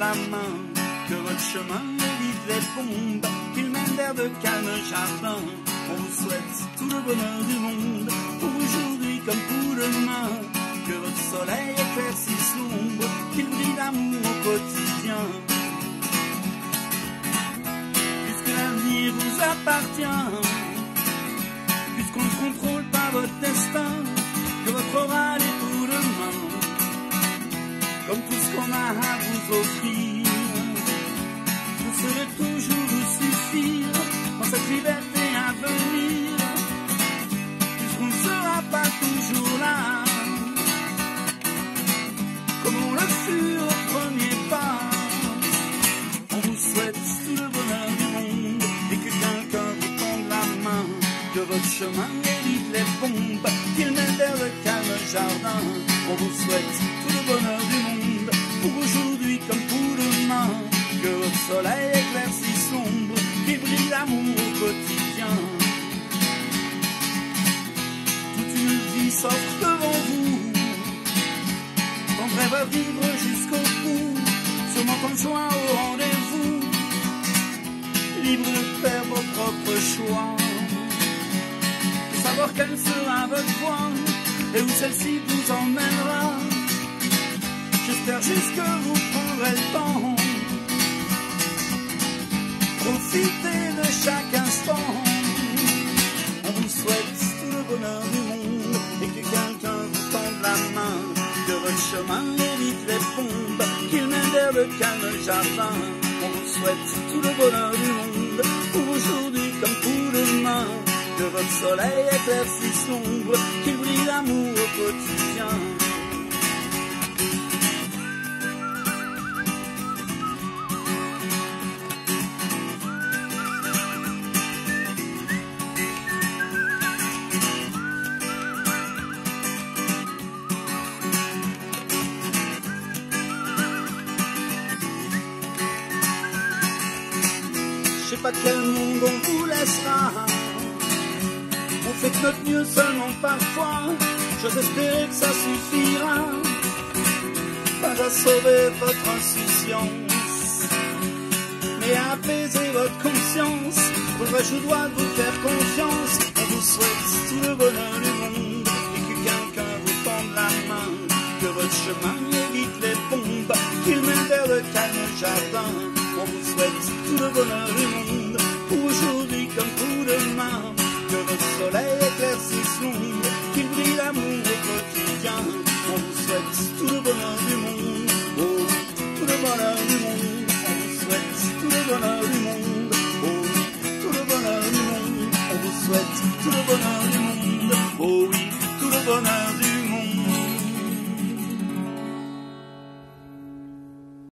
la main, que votre chemin évite les bombes, qu'il mène vers de calmes jardins. On vous souhaite tout le bonheur du monde, pour aujourd'hui comme pour demain, que votre soleil éclaircisse l'ombre, qu'il brille d'amour au quotidien. Puisque l'avenir vous appartient, puisqu'on ne contrôle pas votre destin, que votre oral est pour demain, comme tout ce qu'on a à vous offrir. Vous saurez toujours vous suffire dans cette liberté à venir, puisqu'on ne sera pas toujours là, comme on le fut au premier pas. On vous souhaite tout le bonheur du monde, et que quelqu'un vous tende la main, que votre chemin évite les bombes, qu'il mène vers le calme jardin. On vous souhaite tout le bonheur du monde, pour aujourd'hui comme pour demain, que votre soleil éclaircisse l'ombre, qu'il brille l'amour au quotidien. Toute une vie s'offre devant vous, tendrez votre vivre jusqu'au bout, sûrement tant de joie au rendez-vous, libre de faire vos propres choix, de savoir quelle sera votre voie, et où celle-ci vous emmènera. J'espère juste que vous prendrez le temps, profitez de chaque instant. On vous souhaite tout le bonheur du monde, et que quelqu'un vous tende la main, que votre chemin évite les bombes, qu'il mène vers le calme jardin. On vous souhaite tout le bonheur du monde, pour aujourd'hui comme pour demain, que votre soleil éclaircisse l'ombre, qu'il brille l'amour au quotidien. Je sais pas quel monde on vous laissera, on fait de notre mieux seulement parfois, j'ose espérer que ça suffira, pas à sauver votre insouciance, mais à apaiser votre conscience. Pour le vrai, je dois vous faire confiance. On vous souhaite tout le bonheur du monde, et que quelqu'un vous tende la main, que votre chemin évite les bombes, qu'il mène vers le calme jardin. On vous souhaite tout le bonheur du monde, pour aujourd'hui comme pour demain, que votre soleil éclaircisse l'ombre, qu'il brille l'amour au quotidien. On vous souhaite tout le bonheur du monde, oh, tout le bonheur du monde. On vous souhaite tout le bonheur du monde, oh, tout le bonheur du monde. On vous souhaite tout le bonheur